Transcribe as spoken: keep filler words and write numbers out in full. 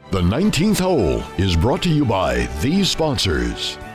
The nineteenth hole is brought to you by these sponsors: